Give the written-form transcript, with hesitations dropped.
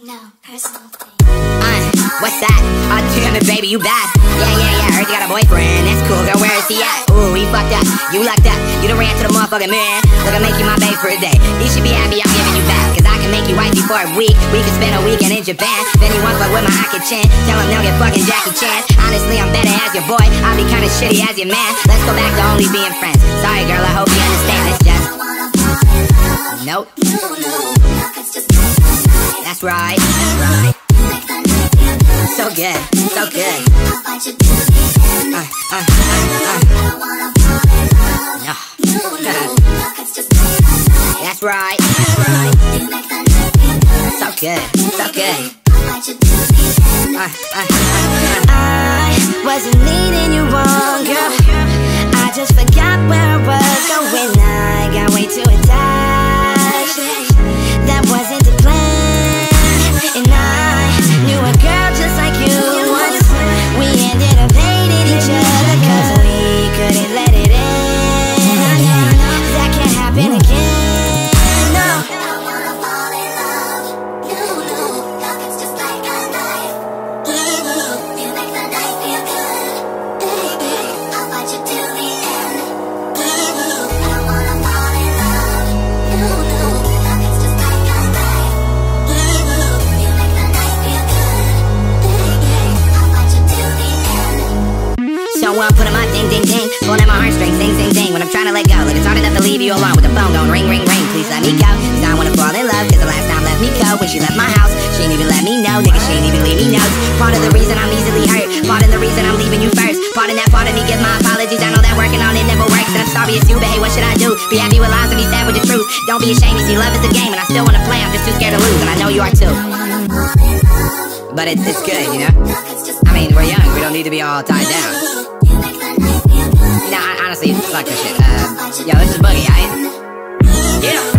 No, personal thing. What's that? Oh, damn it, baby, you bad. Yeah, heard you got a boyfriend. That's cool, girl, where is he at? Ooh, he fucked up, you lucked up. You done ran to the motherfucking mirror. Look, I make you my babe for a day. You should be happy I'm giving you back, cause I can make you wifey for a week. We can spend a weekend in Japan. Then you want fuck with my Aki Chan. Tell him they'll get fucking Jackie Chan. Honestly, I'm better as your boy. I'll be kinda shitty as your man. Let's go back to only being friends. Sorry, girl, I hope you understand. It's just nope. That's right. So good, so good. That's right. So good, so good. I wasn't needing you wrong, girl. I just forgot where I was going. I got way too attached. That wasn't the plan. And I knew a girl just like you once. We ended up hating each other cause we couldn't let it in. That can't happen again, no. I wanna fall in love. You know, love is just like a knife. You make the night feel good. Baby, I'll fight you till the end. I wanna fall in love. You know, love is just like a knife. You make the night feel good. Baby, I'll fight you till the end. So I'm putting my ding, pulling at my heartstrings, ding. When I'm trying to let go, like it's hard enough to leave you alone with the phone going ring. Please let me go, cause I wanna fall in love. Cause the last time left me go, when she left my house, she didn't even let me know. Nigga, she didn't even leave me notes. Part of the reason I'm easily hurt, part of the reason I'm leaving you first. Part of that part of me, give my apologies. I know that working on it never works, and I'm sorry it's you, but hey, what should I do? Be happy with lies and be sad with the truth. Don't be ashamed, you see love is a game, and I still wanna play, I'm just too scared to lose. And I know you are too. But it's good, you know? I mean, we're young, we don't need to be all tied down. Nah, honestly, fuck this shit. Yo, this is Boogie, aight? Yeah.